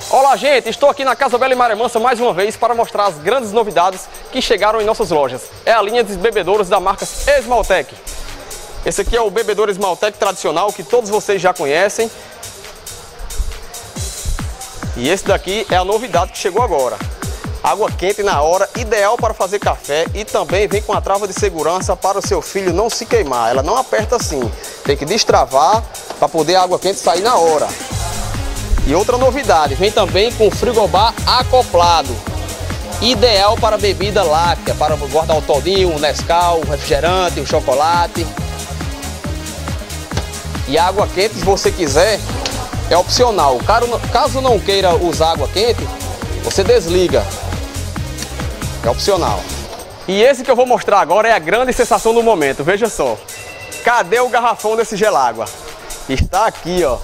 Olá gente, estou aqui na Casa Bela em Maré Mansa mais uma vez para mostrar as grandes novidades que chegaram em nossas lojas. É a linha de bebedouros da marca Esmaltec. Esse aqui é o bebedouro Esmaltec tradicional que todos vocês já conhecem. E esse daqui é a novidade que chegou agora. Água quente na hora, ideal para fazer café, e também vem com a trava de segurança para o seu filho não se queimar. Ela não aperta assim, tem que destravar para poder a água quente sair na hora. E outra novidade, vem também com frigobar acoplado, ideal para bebida láctea, para guardar o todinho, o Nescau, o refrigerante, o chocolate. E a água quente, se você quiser, é opcional. Caso não queira usar água quente, você desliga. É opcional. E esse que eu vou mostrar agora é a grande sensação do momento. Veja só. Cadê o garrafão desse gelágua? Está aqui, ó.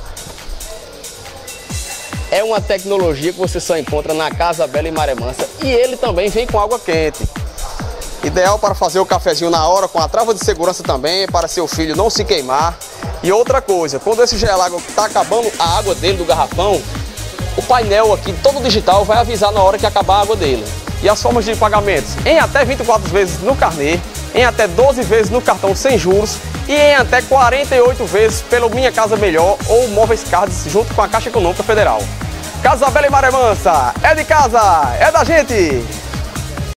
É uma tecnologia que você só encontra na Casa Bela em Maré Mansa. E ele também vem com água quente. Ideal para fazer o cafezinho na hora, com a trava de segurança também, para seu filho não se queimar. E outra coisa, quando esse gelágua está acabando a água dele do garrafão, o painel aqui, todo digital, vai avisar na hora que acabar a água dele. E as formas de pagamentos? Em até 24 vezes no carnê, em até 12 vezes no cartão sem juros e em até 48 vezes pelo Minha Casa Melhor ou Móveis Cards junto com a Caixa Econômica Federal. Casa Bela em Maré Mansa, é de casa, é da gente!